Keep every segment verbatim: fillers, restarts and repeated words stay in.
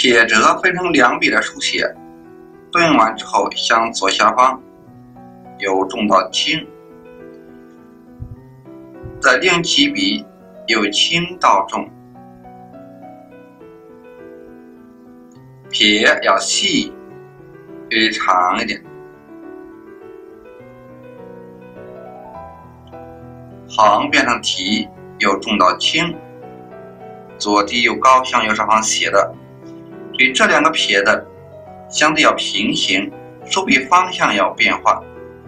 撇折分成两笔的书写，顿完之后向左下方由重到轻，再另起笔由轻到重，撇要细，略长一点，横变成提，由重到轻，左低右高向右上方斜的，所以这两个撇的相对要平行，手笔方向要变化。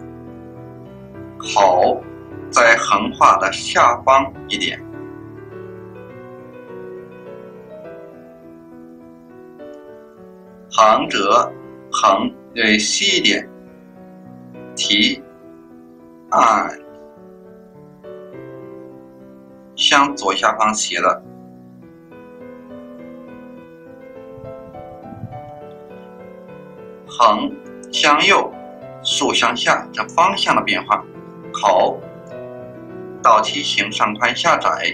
口在横画的下方一点，横折横略细一点，提按向左下方斜的，横向右，竖向下，这方向的变化。口倒梯形，上宽下窄，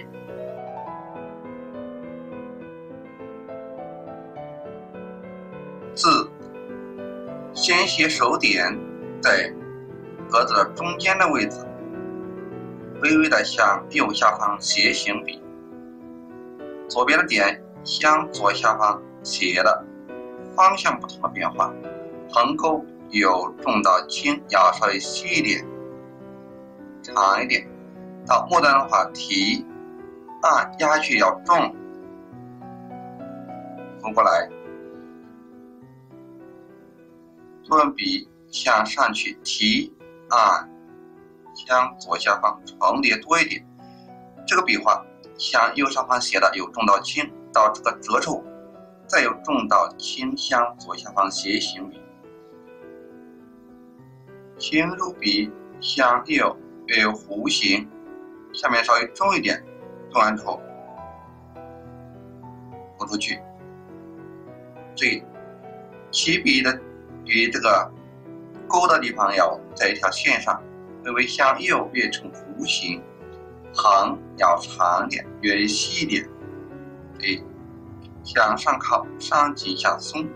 字先写手点在格子的中间的位置，微微的向右下方斜行笔，左边的点向左下方斜的，方向不同的变化。横钩由重到轻，要稍微细一点，长一点。到末端的话，提按压去要重，扶过来，顿笔向上去提按向左下方重叠多一点。这个笔画向右上方斜的由重到轻，到这个折处再由重到轻向左下方斜行笔，轻入笔向右略有弧形，下面稍微重一点，动完之后扶出去。所以起笔的与这个钩的地方要在一条线上，微微向右略成弧形，横要长一点，略细一点，所以向上靠，上紧下松，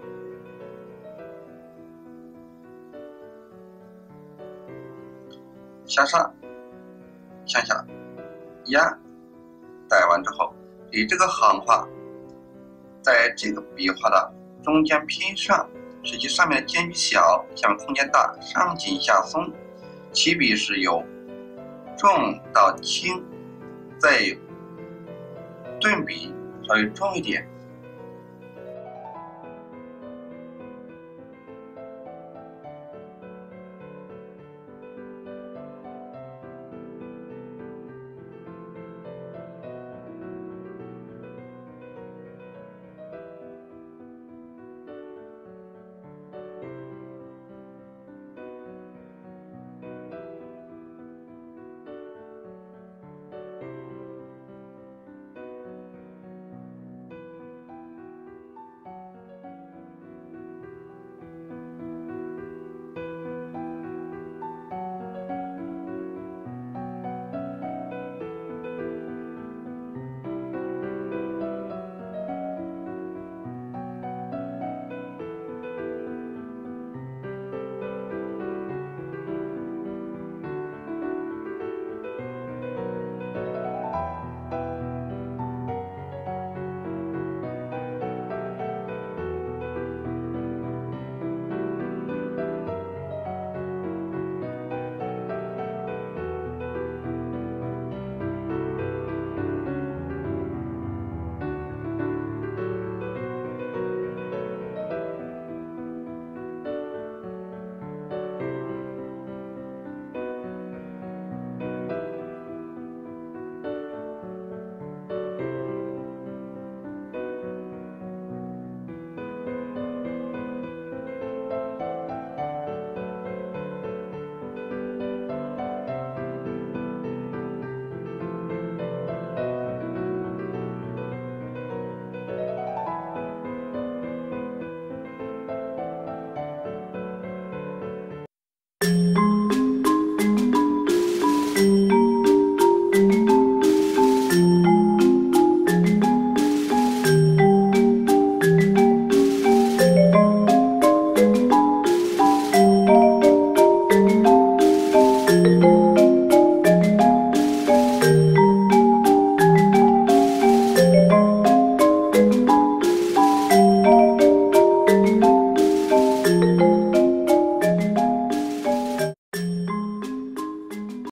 向上向下压，带完之后，以这个横画在这个笔画的中间偏上，使其上面的间距小，下面空间大，上紧下松。起笔是由重到轻，再顿笔稍微重一点，